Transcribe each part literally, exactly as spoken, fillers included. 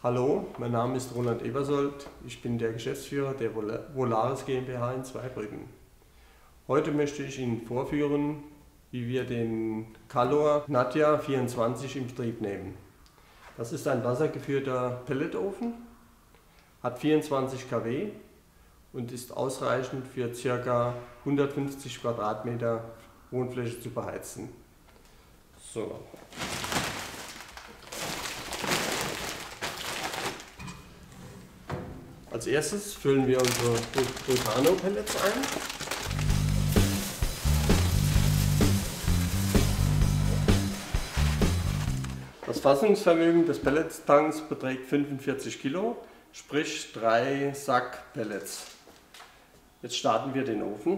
Hallo, mein Name ist Roland Ebersold. Ich bin der Geschäftsführer der Volaris GmbH in Zweibrücken. Heute möchte ich Ihnen vorführen, wie wir den Calor Nadja vierundzwanzig in Betrieb nehmen. Das ist ein wassergeführter Pelletofen, hat vierundzwanzig Kilowatt und ist ausreichend für ca. hundertfünfzig Quadratmeter Wohnfläche zu beheizen. So. Als erstes füllen wir unsere Vulcano-Pellets ein. Das Fassungsvermögen des Pelletstanks beträgt fünfundvierzig Kilo, sprich drei Sack Pellets. Jetzt starten wir den Ofen.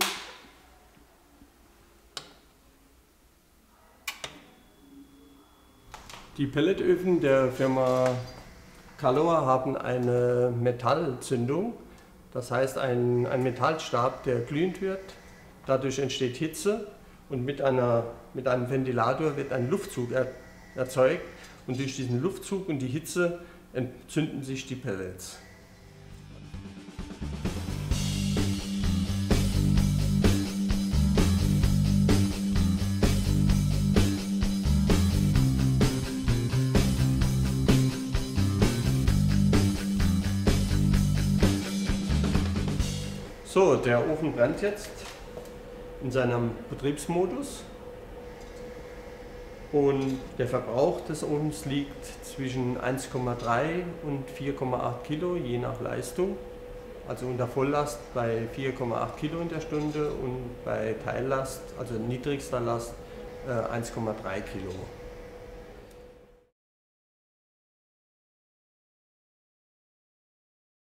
Die Pelletöfen der Firma Calor haben eine Metallzündung, das heißt ein, ein Metallstab, der glühend wird. Dadurch entsteht Hitze und mit, einer, mit einem Ventilator wird ein Luftzug er, erzeugt und durch diesen Luftzug und die Hitze entzünden sich die Pellets. So, der Ofen brennt jetzt in seinem Betriebsmodus und der Verbrauch des Ofens liegt zwischen eins Komma drei und vier Komma acht Kilo, je nach Leistung. Also unter Volllast bei vier Komma acht Kilo in der Stunde und bei Teillast, also niedrigster Last, eins Komma drei Kilo.